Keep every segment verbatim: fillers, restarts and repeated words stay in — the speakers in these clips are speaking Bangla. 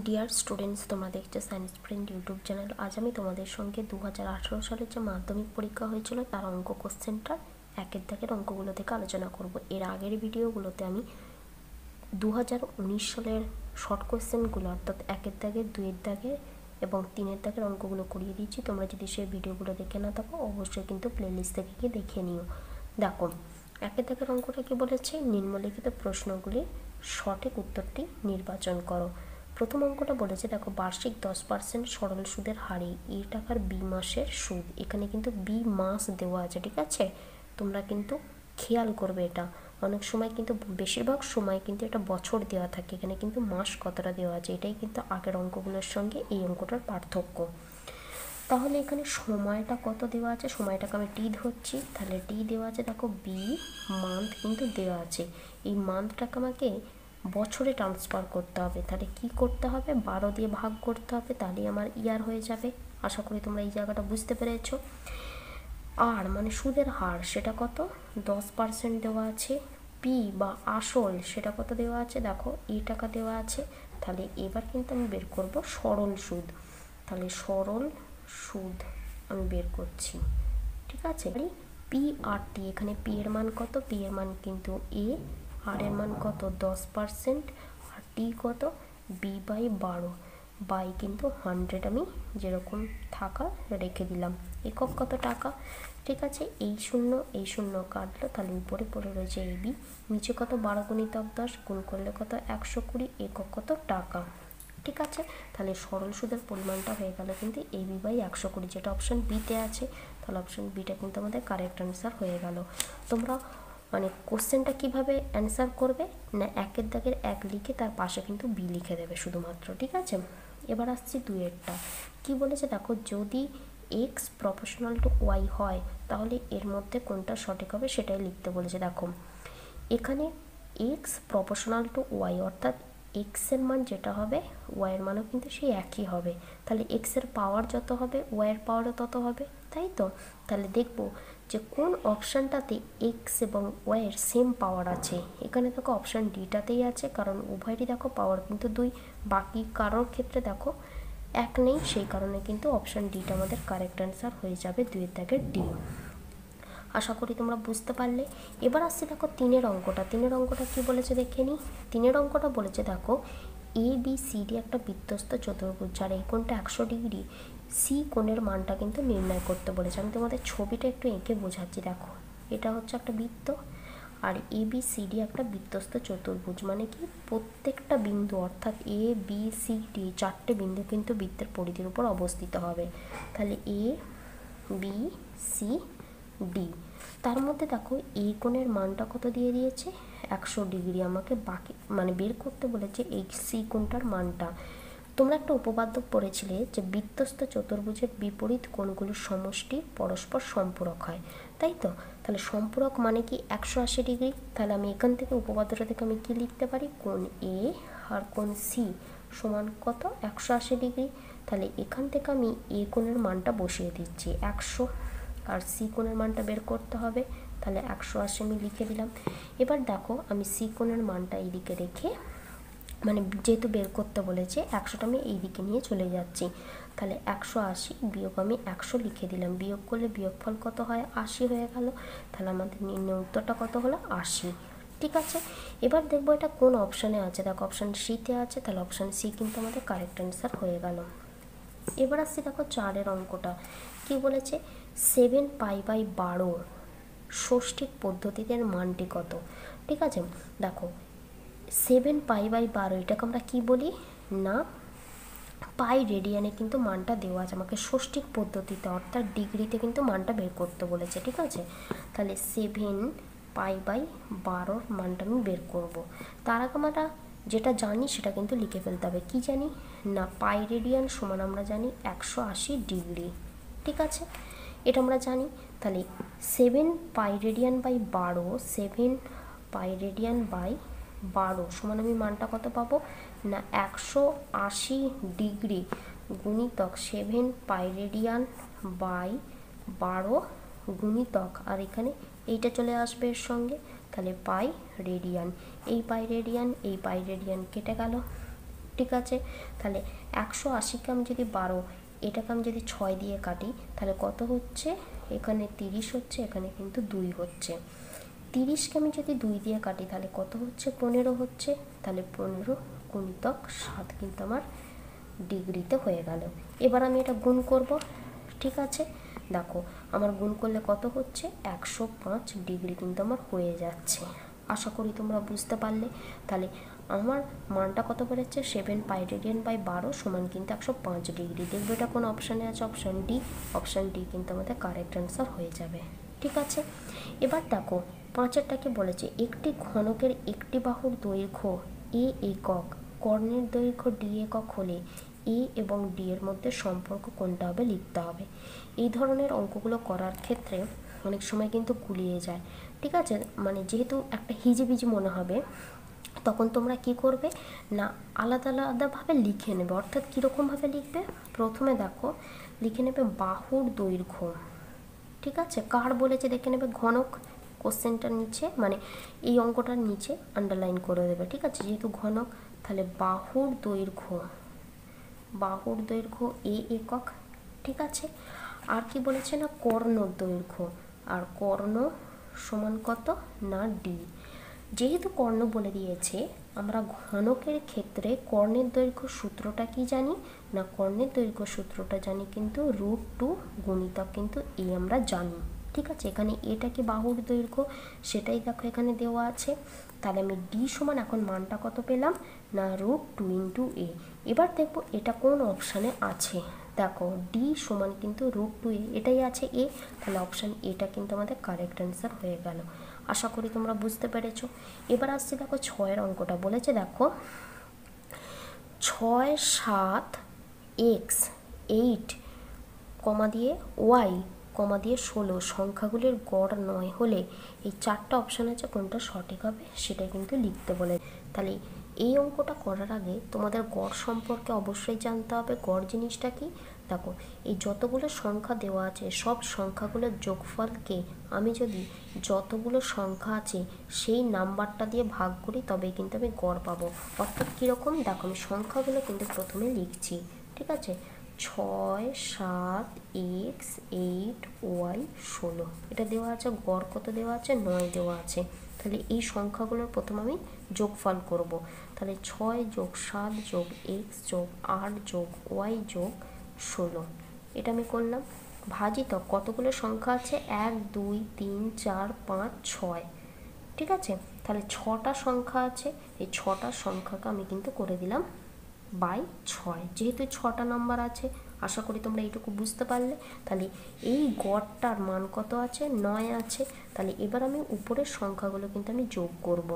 ডিয়ার স্টুডেন্টস, তোমরা দেখছো সায়েন্স ফ্রেন্ড ইউটিউব চ্যানেল। আজ আমি তোমাদের সঙ্গে দু হাজার আঠেরো সালের যে মাধ্যমিক পরীক্ষা হয়েছিল তার অঙ্ক কোশ্চেনটা একের দাগের অঙ্কগুলো থেকে আলোচনা করব। এর আগের ভিডিওগুলোতে আমি দু হাজার উনিশ সালের শর্ট কোশ্চেনগুলো অর্থাৎ একের দাগের, দুইয়ের দাগের এবং তিনের দাগের অঙ্কগুলো করিয়ে দিচ্ছি। তোমরা যদি সেই ভিডিওগুলো দেখে না থাকো অবশ্যই কিন্তু প্লেলিস্ট থেকে গিয়ে দেখে নিও। দেখো, একের দাগের অঙ্কটা কি বলেছে, নিম্নলিখিত প্রশ্নগুলি সঠিক উত্তরটি নির্বাচন করো। প্রথম অঙ্কটা বলেছে, দেখো, বার্ষিক দশ পার্সেন্ট সরল সুদের হারে এ টাকার বি মাসের সুদ। এখানে কিন্তু বি মাস দেওয়া আছে, ঠিক আছে? তোমরা কিন্তু খেয়াল করবে, এটা অনেক সময় কিন্তু বেশিরভাগ সময় কিন্তু এটা বছর দেওয়া থাকে, এখানে কিন্তু মাস কতটা দেওয়া আছে। এটাই কিন্তু আগের অঙ্কগুলোর সঙ্গে এই অঙ্কটার পার্থক্য। তাহলে এখানে সময়টা কত দেওয়া আছে, সময়টাকে আমি টি ধরছি, তাহলে টি দেওয়া আছে। দেখো, বি মান্থ কিন্তু দেওয়া আছে, এই মান্থটাকে আমাকে বছরে ট্রান্সফার করতে হবে। তাহলে কি করতে হবে, বারো দিয়ে ভাগ করতে হবে, তাহলেই আমার ইয়ার হয়ে যাবে। আশা করি তোমরা এই জায়গাটা বুঝতে পেরেছো। আর মানে সুদের হার সেটা কত, দশ পার্সেন্ট দেওয়া আছে। পি বা আসল সেটা কত দেওয়া আছে, দেখো এই টাকা দেওয়া আছে। তাহলে এবার কিন্তু আমি বের করব সরল সুদ। তাহলে সরল সুদ আমি বের করছি, ঠিক আছে? পি আর টি, এখানে পি এর মান কত, পি এর মান কিন্তু এ, আর এর মান কত দশ পার্সেন্ট, আর টি কত বি বাই বারো বাই কিন্তু হান্ড্রেড আমি যেরকম থাকা রেখে দিলাম। একক কত টাকা, ঠিক আছে? এই শূন্য এই শূন্য কাটলো, তাহলে উপরে পড়ে রয়েছে এ বি, নিচে কত বারো গুণিতক দশ, গুণ করলে কত একশো কুড়ি, একক কত টাকা, ঠিক আছে? তাহলে সরল সুদের পরিমাণটা হয়ে গেল কিন্তু এ বি বাই একশো কুড়ি, যেটা অপশান বিতে আছে। তাহলে অপশান বিটা কিন্তু আমাদের কারেক্ট অ্যান্সার হয়ে গেল। তোমরা মানে কোশ্চেনটা কিভাবে অ্যান্সার করবে না, একের দাগের এক লিখে তার পাশে কিন্তু বি লিখে দেবে শুধুমাত্র, ঠিক আছে? এবার আসছি দুইয়েরটা। কি বলেছে দেখো, যদি এক্স প্রপোর্শনাল টু ওয়াই হয় তাহলে এর মধ্যে কোনটা সঠিক হবে সেটাই লিখতে বলেছে। দেখো, এখানে এক্স প্রপোর্শনাল টু ওয়াই অর্থাৎ এক্সের মান যেটা হবে ওয়াইয়ের মানও কিন্তু সেই একই হবে। তাহলে এক্সের পাওয়ার যত হবে ওয়াইয়ের পাওয়ারও তত হবে, তাই তো? তাহলে দেখব যে কোন অপশানটাতে এক্স এবং ওয়াইয়ের সেম পাওয়ার আছে। এখানে দেখো অপশান ডিটাতেই আছে, কারণ উভয়েরই দেখো পাওয়ার কিন্তু দুই, বাকি কারোর ক্ষেত্রে দেখো এক নেই, সেই কারণে কিন্তু অপশান ডিটা আমাদের কারেক্ট অ্যান্সার হয়ে যাবে, দুইয়ের দাগের ডি। আশা করি তোমরা বুঝতে পারলে। এবার আসছে দেখো তিনের অঙ্কটা। তিনের অঙ্কটা কি বলেছে দেখে নিই। তিনের অঙ্কটা বলেছে, দেখো, এ বি সি ডি একটা বৃত্তস্ত চতুর্ভুজ, যার এই কোণটা একশো ডিগ্রি, সি কোণের মানটা কিন্তু নির্ণয় করতে বলেছে। আমি তোমাদের ছবিটা একটু এঁকে বোঝাচ্ছি। দেখো, এটা হচ্ছে একটা বৃত্ত, আর এ বি সি ডি একটা বৃত্তস্ত চতুর্ভুজ, মানে কি প্রত্যেকটা বিন্দু অর্থাৎ এ বি সি ডি চারটে বিন্দু কিন্তু বৃত্তের পরিধির উপর অবস্থিত হবে। তাহলে এ বি সি ডি, তার মধ্যে দেখো এই কোণের মানটা কত দিয়ে দিয়েছে, একশো ডিগ্রি। আমাকে বাকি মানে বের করতে বলেছে এই সি কোণটার মানটা। তোমরা একটা উপপাদ্য পড়েছিলে যে বৃত্তস্ত চতুর্ভুজের বিপরীত কোণগুলোর সমষ্টি পরস্পর সম্পূরক হয়, তাই তো? তাহলে সম্পূরক মানে কি একশো আশি ডিগ্রি। তাহলে আমি এখান থেকে উপপাদ্যটা থেকে আমি কি লিখতে পারি, কোণ এ আর কোণ সি সমান কত, একশো আশি ডিগ্রি। তাহলে এখান থেকে আমি এ কোণের মানটা বসিয়ে দিচ্ছি একশো, আর সি কোণের মানটা বের করতে হবে। তাহলে একশো আশি আমি লিখে দিলাম। এবার দেখো, আমি সি কোণের মানটা এইদিকে রেখে, মানে যেহেতু বের করতে বলেছে একশোটা আমি এই দিকে নিয়ে চলে যাচ্ছি। তাহলে একশো আশি বিয়োগ আমি একশো লিখে দিলাম, বিয়োগ করলে বিয়োগফল কত হয়, আশি হয়ে গেল। তাহলে আমাদের নির্ণয় উত্তরটা কত হলো, আশি, ঠিক আছে? এবার দেখবো এটা কোন অপশানে আছে। দেখো অপশান সিতে আছে, তাহলে অপশান সি কিন্তু আমাদের কারেক্ট অ্যান্সার হয়ে গেল। এবার আসছি দেখো চারের অঙ্কটা। কি বলেছে, সেভেন পাই বাই বারো ষষ্ঠিক পদ্ধতিতে মানটি কত, ঠিক আছে? দেখো, সেভেন পাই বাই বারো এটাকে আমরা কি বলি না, পাই রেডিয়ানে কিন্তু মানটা দেওয়া আছে, আমাকে ষষ্ঠিক পদ্ধতিতে অর্থাৎ ডিগ্রিতে কিন্তু মানটা বের করতে বলেছে, ঠিক আছে? তাহলে সেভেন পাই বাই বারোর মানটা আমি বের করব। তার আগে আমরা যেটা জানি সেটা কিন্তু লিখে ফেলতে হবে। কি জানি না, পাই রেডিয়ান সমান আমরা জানি একশো আশি ডিগ্রি, ঠিক আছে? এটা আমরা জানি। তাহলে সেভেন পাই রেডিয়ান বাই বারো, সেভেন পাই রেডিয়ান বাই বারো সমান আমি মানটা কত পাবো না, একশো আশি ডিগ্রি গুণিতক সেভেন পাই রেডিয়ান বাই বারো গুণিতক, আর এখানে এইটা চলে আসবে এর সঙ্গে, তাহলে পাই রেডিয়ান। এই পাই রেডিয়ান এই পাই রেডিয়ান কেটে গেল, ঠিক আছে, তাহলে একশো আশিকে আমি যদি বারো, এটাকে আমি যদি ছয় দিয়ে কাটি তাহলে কত হচ্ছে, এখানে তিরিশ হচ্ছে, এখানে কিন্তু দুই হচ্ছে। তিরিশকে আমি যদি দুই দিয়ে কাটি তাহলে কত হচ্ছে, পনেরো হচ্ছে। তাহলে পনেরো গুণিতক সাত কিন্তু আমার ডিগ্রিতে হয়ে গেল। এবার আমি এটা গুণ করব। ঠিক আছে, দেখো আমার গুণ করলে কত হচ্ছে, একশো পাঁচ ডিগ্রি কিন্তু আমার হয়ে যাচ্ছে। আশা করি তোমরা বুঝতে পারলে। তাহলে আমার মানটা কত বেরোচ্ছে, সেভেন পাই রেডিয়ান বাই বারো সমান কিন্তু একশো পাঁচ ডিগ্রি। দেখবে এটা কোন অপশানে আছে, অপশান ডি। অপশান ডি কিন্তু আমাদের কারেক্ট অ্যান্সার হয়ে যাবে। ঠিক আছে, এবার দেখো পাঁচেরটাকে বলেছে একটি ঘনকের একটি বাহুর দৈর্ঘ্য এ একক, কর্ণের দৈর্ঘ্য ডি একক হলে এ এবং ডি এর মধ্যে সম্পর্ক কোনটা হবে লিখতে হবে। এই ধরনের অঙ্কগুলো করার ক্ষেত্রে অনেক সময় কিন্তু গুলিয়ে যায়। ঠিক আছে, মানে যেহেতু একটা হিজিবিজি মনে হবে, তখন তোমরা কি করবে না, আলাদা আলাদাভাবে লিখে নেবে। অর্থাৎ কীরকমভাবে লিখবে, প্রথমে দেখো লিখে নেবে বাহুর দৈর্ঘ্য। ঠিক আছে, কার বলেছে দেখে নেবে, ঘনক। কোশ্চেনটার নিচে মানে এই অঙ্কটার নিচে আন্ডারলাইন করে দেবে। ঠিক আছে, যেহেতু ঘনক, তাহলে বাহুর দৈর্ঘ্য, বাহুর দৈর্ঘ্য এ একক। ঠিক আছে, আর কি বলেছে না, কর্ণর দৈর্ঘ্য, আর কর্ণ সমান কত না ডি। যেহেতু কর্ণ বলে দিয়েছে, আমরা ঘনকের ক্ষেত্রে কর্ণের দৈর্ঘ্য সূত্রটা কি জানি না, কর্ণের দৈর্ঘ্য সূত্রটা জানি কিন্তু রুট টু গুণিতক কিন্তু এ আমরা জানি। ঠিক আছে, এখানে এটা কি বাহুর দৈর্ঘ্য সেটাই দেখো এখানে দেওয়া আছে। তাহলে আমি ডি সমান এখন মানটা কত পেলাম না রুট টু ইন্টু এ। এবার দেখবো এটা কোন অপশানে আছে। দেখো ডি সমান কিন্তু রুট টু এ, এটাই আছে এ, তাহলে অপশান এটা কিন্তু আমাদের কারেক্ট অ্যান্সার হয়ে গেল। আশা করি তোমরা বুঝতে পেরেছো। এবার আসছি দেখো ছয়ের অঙ্কটা বলেছে, দেখো ছয় সাত এক্স এইট কমা দিয়ে ওয়াই কমা দিয়ে ষোলো সংখ্যাগুলির গড় নয় হলে এই চারটা অপশান আছে, কোনটা সঠিক হবে সেটা কিন্তু লিখতে বলে। তাহলে এই অঙ্কটা করার আগে তোমাদের গড় সম্পর্কে অবশ্যই জানতে হবে। গড় জিনিসটা কি, দেখো এই যতগুলো সংখ্যা দেওয়া আছে সব সংখ্যাগুলোর যোগফলকে আমি যদি যতগুলো সংখ্যা আছে সেই নাম্বারটা দিয়ে ভাগ করি তবেই কিন্তু আমি গড় পাবো। অর্থাৎ কীরকম, দেখো আমি সংখ্যাগুলো কিন্তু প্রথমে লিখছি। ঠিক আছে, ছয় সাত এক্স এইট ওয়াই ষোলো এটা দেওয়া আছে, গড় কত দেওয়া আছে, নয় দেওয়া আছে। তাহলে এই সংখ্যাগুলোর প্রথম আমি যোগফল করব। তাহলে ছয় যোগ সাত যোগ এক্স যোগ আট যোগ ওয়াই যোগ ষোলো এটা আমি করলাম। ভাজিত কতগুলো সংখ্যা আছে, এক দুই তিন চার পাঁচ ছয়। ঠিক আছে, তাহলে ছটা সংখ্যা আছে, এই ছটা সংখ্যাকে আমি কিন্তু করে দিলাম বাই ছয়, যেহেতু ছটা নাম্বার আছে। আশা করি তোমরা এইটুকু বুঝতে পারলে। তাহলে এই গড়টার মান কত আছে, নয় আছে। তাহলে এবার আমি উপরের সংখ্যাগুলো কিন্তু আমি যোগ করব।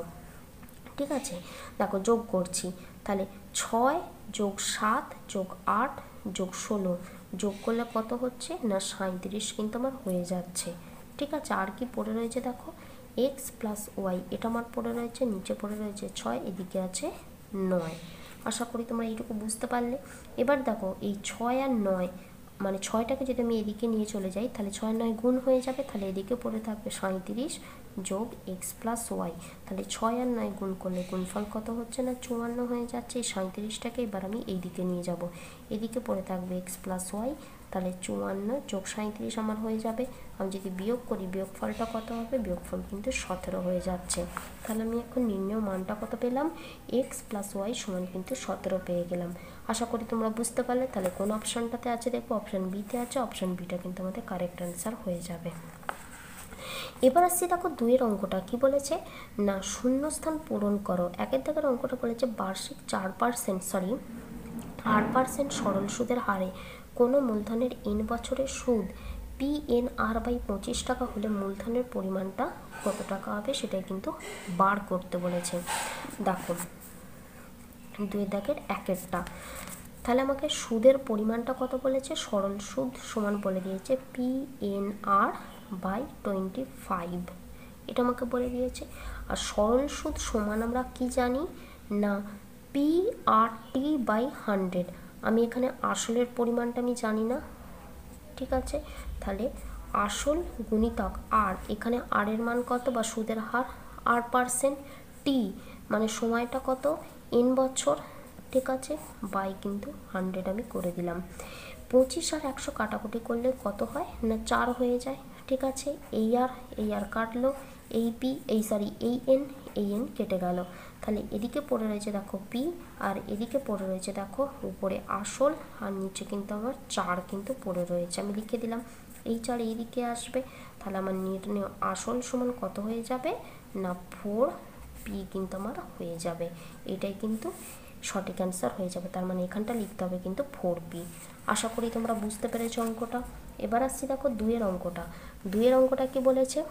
ঠিক আছে, দেখো যোগ করছি। তাহলে ছয় যোগ সাত যোগ আট যোগ ষোলো যোগ করলে কত হচ্ছে না সাঁইত্রিশ কিন্তু আমার হয়ে যাচ্ছে। ঠিক আছে, আর কি পড়ে রয়েছে দেখো, এক্স প্লাস ওয়াই এটা আমার পড়ে রয়েছে, নিচে পড়ে রয়েছে ছয়, এদিকে আছে নয়। আশা করি তোমরা এইটুকু বুঝতে পারলে। এবার দেখো এই ছয় আর নয় মানে ছয়টাকে যদি আমি এদিকে নিয়ে চলে যাই তাহলে ছয় নয় গুণ হয়ে যাবে, তাহলে এদিকে পড়ে থাকবে সাঁইত্রিশ যোগ এক্স প্লাস ওয়াই। তাহলে ছয় আর নয় গুণ করলে গুণফল কত হচ্ছে না চুয়ান্ন হয়ে যাচ্ছে। এই সাঁইত্রিশটাকে এবার আমি এইদিকে নিয়ে যাব, এদিকে পড়ে থাকবে এক্স প্লাস ওয়াই। তাহলে চুয়ান্ন যোগ সাঁইত্রিশ আমার হয়ে যাবে। আমি যদি বিয়োগ করি বিয়োগফলটা কত হবে, বিয়োগফল কিন্তু সতেরো হয়ে যাচ্ছে। তাহলে আমি এখন নির্ণয় মানটা কত পেলাম, এক্স প্লাস ওয়াই সমান কিন্তু সতেরো পেয়ে গেলাম। আশা করি তোমরা বুঝতে পারলে। তাহলে কোন অপশানটাতে আছে দেখো, অপশান বিতে আছে, অপশান বিটা কিন্তু আমাদের কারেক্ট অ্যান্সার হয়ে যাবে। এবার আসছি দেখো দুইয়ের অঙ্কটা কি বলেছে না শূন্যস্থান পূরণ করো। একের দাগের অঙ্কটা বলেছে বার্ষিক চার পার্সেন্ট সরি আট পার্সেন্ট সরল সুদের হারে কোনো মূলধনের এন বছরের সুদ পি এন আর বাই পঁচিশ টাকা হলে মূলধনের পরিমাণটা কত টাকা হবে সেটাই কিন্তু বার করতে বলেছে। দেখো দুই দাগের একেরটা, তাহলে আমাকে সুদের পরিমাণটা কত বলেছে, সরল সুদ সমান বলে দিয়েছে P N R by twenty five এটা আমাকে বলে দিয়েছে। আর সরল সুদ সমান আমরা কি জানি না P R T by hundred. আমি এখানে আসলের পরিমাণটা আমি জানি না। ঠিক আছে, তাহলে আসল গুণিতক আর, এখানে আর এর মান কত বা সুদের হার আট পার্সেন্ট, টি মানে সময়টা কত এন বছর, ঠিক আছে, বাই কিন্তু হান্ড্রেড আমি করে দিলাম। পঁচিশ আর একশো কাটাকুটি করলে কত হয় না চার হয়ে যায়। ঠিক আছে, এই আর এই আর কাটলো, এই পি এই সরি এই এন এই এন কেটে গেল। তাহলে এদিকে পড়ে রয়েছে দেখো পি, আর এদিকে পড়ে রয়েছে দেখো উপরে আসল, আর নিচে কিন্তু আমার চার কিন্তু পড়ে রয়েছে। আমি লিখে দিলাম এই চার এইদিকে আসবে, তাহলে আমার নির্ণয় আসল সমান কত হয়ে যাবে না ফোর পি কিন্তু আমার হয়ে যাবে। এটাই কিন্তু সঠিক অ্যান্সার হয়ে যাবে। তার মানে এখানটা লিখতে হবে কিন্তু ফোর পি। আশা করি তোমরা বুঝতে পেরেছো অঙ্কটা। এবার আসছি দেখো দুইয়ের অঙ্কটা। দুইয়ের অঙ্কটা কি বলেছে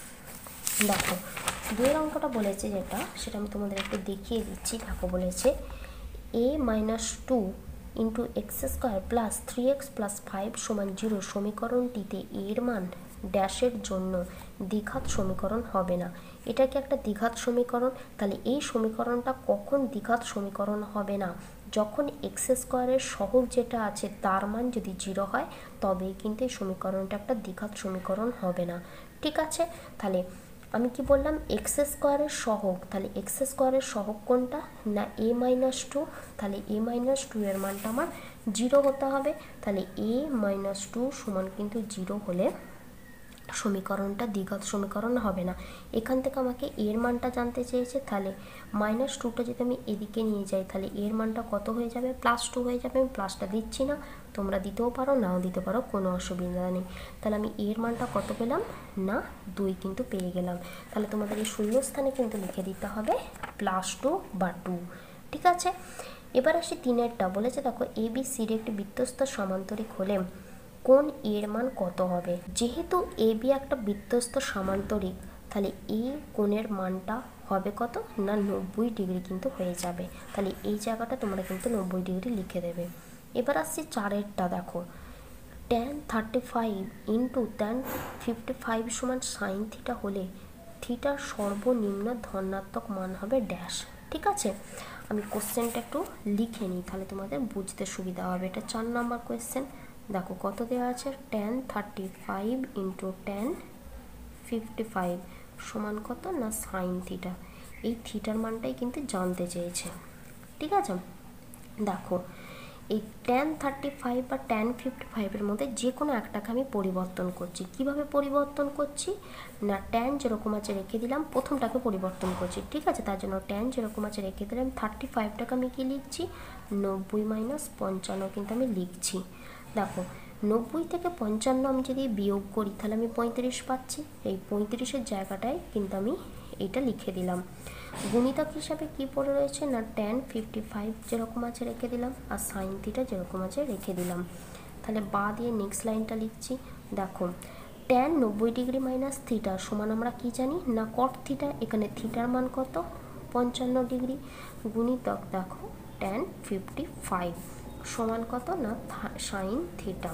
দেখো, দুইয়ের অঙ্কটা বলেছে যেটা, সেটা আমি তোমাদের একটু দেখিয়ে দিচ্ছি। দেখো বলেছে A minus two into X square plus three X plus five সমান জিরো সমীকরণটিতে এর মান ড্যাশের জন্য দ্বিঘাত সমীকরণ হবে না। এটা কি একটা দ্বিঘাত সমীকরণ? তাহলে এই সমীকরণটা কখন দ্বিঘাত সমীকরণ হবে না? যখন এক্স স্কোয়ারের সহগ যেটা আছে তার মান যদি জিরো হয়, তবেই কিন্তু এই সমীকরণটা একটা দ্বিঘাত সমীকরণ হবে না। ঠিক আছে, তাহলে আমি কি বললাম এক্স স্কোয়ারের সহগ, তাহলে এক্স স্কোয়ারের সহগ কোনটা না এ মাইনাস টু, তাহলে এ মাইনাস টু এর মানটা আমার জিরো হতে হবে। তাহলে এ মাইনাস টু সমান কিন্তু জিরো হলে সমীকরণটা দ্বিঘাত সমীকরণ হবে না। এখান থেকে আমাকে এর মানটা জানতে চেয়েছে, তাহলে মাইনাস টুটা যদি আমি এদিকে নিয়ে যাই তাহলে এর মানটা কত হয়ে যাবে প্লাস টু হয়ে যাবে। আমি প্লাসটা দিচ্ছি না, তোমরা দিতেও পারো নাও দিতে পারো, কোনো অসুবিধা নেই। তাহলে আমি এর মানটা কত পেলাম না দুই কিন্তু পেয়ে গেলাম। তাহলে তোমাদের এই শূন্যস্থানে কিন্তু লিখে দিতে হবে প্লাস টু বা টু। ঠিক আছে, এবার আসি তিনেরটা। বলেছে দেখো এ বি সির একটি বৃত্তস্থ সমান্তরিক হলে কোণ এর মান কত হবে। যেহেতু এ বি একটা বৃত্তস্থ সমান্তরিক, তাহলে এই কোণের মানটা হবে কত না নব্বই ডিগ্রি কিন্তু হয়ে যাবে। তাহলে এই জায়গাটা তোমরা কিন্তু নব্বই ডিগ্রি লিখে দেবে। এবার আসছি চারেরটা। দেখো tan thirty five into tan fifty five সমান সাইন থিটা হলে থিটার সর্বনিম্ন ধনাত্মক মান হবে ড্যাশ। ঠিক আছে, আমি কোশ্চেনটা একটু লিখে নিই, তাহলে তোমাদের বুঝতে সুবিধা হবে। এটা চার নম্বর কোয়েশ্চেন। দেখো কত দেওয়া আছে, tan thirty five into tan fifty five সমান কত না সাইন থিটা। এই থিটার মানটাই কিন্তু জানতে চেয়েছে। ঠিক আছে, দেখো এই ট্যান থার্টি ফাইভ বা ট্যান ফিফটি ফাইভের মধ্যে যে কোনো একটাকে আমি পরিবর্তন করছি। কিভাবে পরিবর্তন করছি না ট্যান যেরকম আছে রেখে দিলাম, প্রথমটাকে পরিবর্তন করছি। ঠিক আছে, তার জন্য ট্যান যেরকম আছে রেখে দিলাম, থার্টি ফাইভটাকে আমি কি লিখছি নব্বই মাইনাস পঞ্চান্ন কিন্তু আমি লিখছি। দেখো নব্বই থেকে পঞ্চান্ন আমি যদি বিয়োগ করি তাহলে আমি পঁয়ত্রিশ পাচ্ছি। এই পঁয়ত্রিশের জায়গাটায় কিন্তু আমি এইটা লিখে দিলাম। গুণিতক হিসাবে কি পড়ে রয়েছে না ট্যান ফিফটি ফাইভ যেরকম আছে রেখে দিলাম, আর সাইন থিটা যেরকম আছে রেখে দিলাম। তাহলে বা দিয়ে নেক্সট লাইনটা লিখছি। দেখো ট্যান নব্বই ডিগ্রি মাইনাস থিটা সমান আমরা কি জানি না কট থিটা। এখানে থিটার মান কত পঞ্চান্ন ডিগ্রি, গুণিতক দেখো ট্যান ফিফটি ফাইভ সমান কত না সাইন থিটা।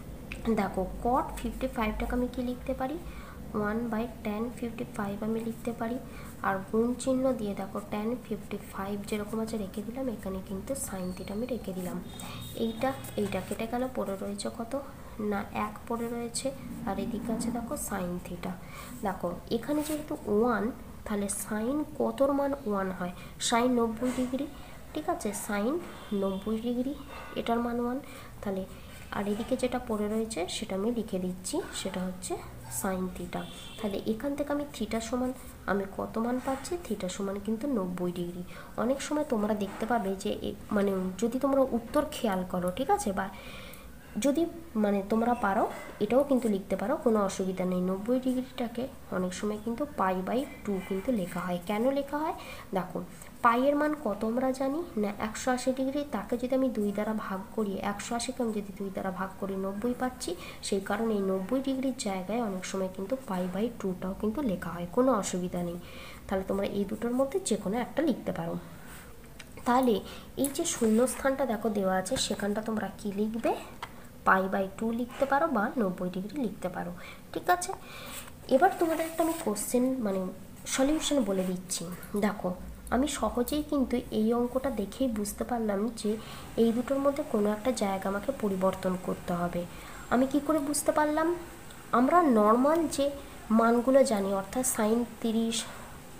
দেখো কট ফিফটি ফাইভটাকে আমি কি লিখতে পারি one by tan fifty five আমি লিখতে পারি। আর গুণ চিহ্ন দিয়ে দেখো ট্যান ফিফটি ফাইভ যেরকম আছে রেখে দিলাম, এখানে কিন্তু সাইন থিটা আমি রেখে দিলাম। এইটা এইটা কেটে গেল, পড়ে রয়েছে কত না এক পড়ে রয়েছে, আর এদিকে আছে দেখো সাইন থিটা। দেখো এখানে যেহেতু ওয়ান, তাহলে সাইন কতর মান ওয়ান হয় সাইন নব্বই ডিগ্রি। ঠিক আছে, সাইন নব্বই ডিগ্রি এটার মান ওয়ান। তাহলে আর এদিকে যেটা পড়ে রয়েছে সেটা আমি লিখে দিচ্ছি, সেটা হচ্ছে সাইন থিটা। তাহলে এখান থেকে আমি থিটা সমান আমি কত মান পাচ্ছি, থিটা সমান কিন্তু নব্বই ডিগ্রি। অনেক সময় তোমরা দেখতে পাবে যে মানে যদি তোমরা উত্তর খেয়াল করো, ঠিক আছে, বা যদি মানে তোমরা পারো এটাও কিন্তু লিখতে পারো, কোনো অসুবিধা নেই। নব্বই ডিগ্রিটাকে অনেক সময় কিন্তু পাই বাই টু কিন্তু লেখা হয়। কেন লেখা হয় দেখো, পাইয়ের মান কত আমরা জানি না একশো আশি ডিগ্রি, তাকে যদি আমি দুই দ্বারা ভাগ করি, একশো আশিকে আমি যদি দুই দ্বারা ভাগ করি নব্বই পাচ্ছি। সেই কারণে এই নব্বই ডিগ্রির জায়গায় অনেক সময় কিন্তু পাই বাই টুটাও কিন্তু লেখা হয়, কোনো অসুবিধা নেই। তাহলে তোমরা এই দুটোর মধ্যে যে কোনো একটা লিখতে পারো। তাহলে এই যে শূন্যস্থানটা দেখো দেওয়া আছে, সেখানটা তোমরা কি লিখবে পাই বাই টু লিখতে পারো বা নব্বই ডিগ্রি লিখতে পারো। ঠিক আছে, এবার তোমাদের একটা আমি কোশ্চেন মানে সলিউশন বলে দিচ্ছি। দেখো আমি সহজেই কিন্তু এই অঙ্কটা দেখেই বুঝতে পারলাম যে এই দুটোর মধ্যে কোনো একটা জায়গা আমাকে পরিবর্তন করতে হবে। আমি কি করে বুঝতে পারলাম, আমরা নর্মাল যে মানগুলো জানি অর্থাৎ সাইন তিরিশ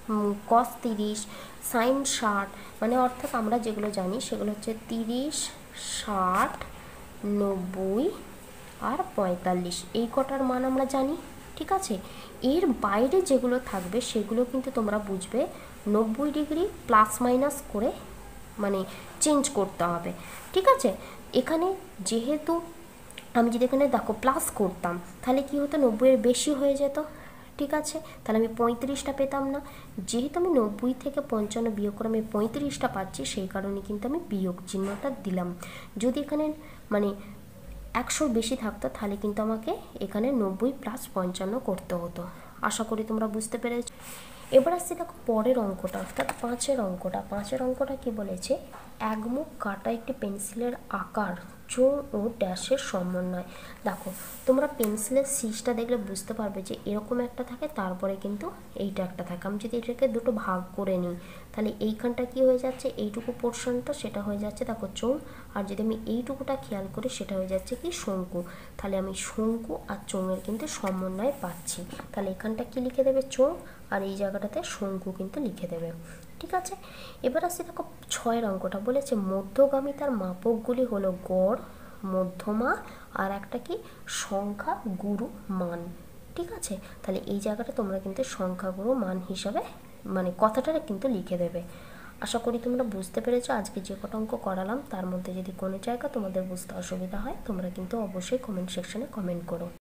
কস তিরিশ, সাইন ষাট, মানে অর্থাৎ আমরা যেগুলো জানি সেগুলো হচ্ছে তিরিশ, ষাট, নব্বই আর পঁয়তাল্লিশ, এই কটার মান আমরা জানি। ঠিক আছে, এর বাইরে যেগুলো থাকবে সেগুলো কিন্তু তোমরা বুঝবে নব্বই ডিগ্রি প্লাস মাইনাস করে মানে চেঞ্জ করতে হবে। ঠিক আছে, এখানে যেহেতু আমি যদি এখানে দেখো প্লাস করতাম তাহলে কি হতো, নব্বইয়ের বেশি হয়ে যেত। ঠিক আছে, তাহলে আমি পঁয়ত্রিশটা পেতাম না। যেহেতু আমি নব্বই থেকে পঞ্চান্ন বিয়োগ করে আমি পঁয়ত্রিশটা পাচ্ছি, সেই কারণে কিন্তু আমি বিয়োগ চিহ্নটা দিলাম। যদি এখানে মানে একশোর বেশি থাকতো তাহলে কিন্তু আমাকে এখানে নব্বই প্লাস পঞ্চান্ন করতে হতো। আশা করি তোমরা বুঝতে পেরেছ। এবার আসছি দেখো পরের অঙ্কটা, অর্থাৎ পাঁচের অঙ্কটা। পাঁচের অঙ্কটা কি বলেছে, একমুখ কাটা একটি পেন্সিলের আকার চোঙ ও ড্যাশের সমন্বয়। দেখো তোমরা পেন্সিলের সিজটা দেখলে বুঝতে পারবে যে এরকম একটা থাকে, তারপরে কিন্তু এইটা একটা থাকে। আমি যদি এটাকে দুটো ভাগ করে নিই তাহলে এইখানটা কি হয়ে যাচ্ছে, এইটুকু পোর্শনটা সেটা হয়ে যাচ্ছে দেখো চোঙ, আর যদি আমি এইটুকুটা খেয়াল করি সেটা হয়ে যাচ্ছে কি শঙ্কু। তাহলে আমি শঙ্কু আর চোঙের কিন্তু সমন্বয় পাচ্ছি। তাহলে এখানটা কি লিখে দেবে, চোঙ, আর এই জায়গাটাতে শঙ্কু কিন্তু লিখে দেবে। ঠিক আছে, এবার আসছি দেখো ছয়ের অঙ্কটা বলেছে মধ্যগামিতার মাপকগুলি হলো গড়, মধ্যমা আর একটা কি সংখ্যা গুরু মান। ঠিক আছে, তাহলে এই জায়গাটা তোমরা কিন্তু সংখ্যাগুরু মান হিসাবে মানে কথাটা কিন্তু লিখে দেবে। আশা করি তোমরা বুঝতে পেরেছো। আজকে যে কটা অঙ্ক করালাম তার মধ্যে যদি কোনো জায়গা তোমাদের বুঝতে অসুবিধা হয় তোমরা কিন্তু অবশ্যই কমেন্ট সেকশনে কমেন্ট করো।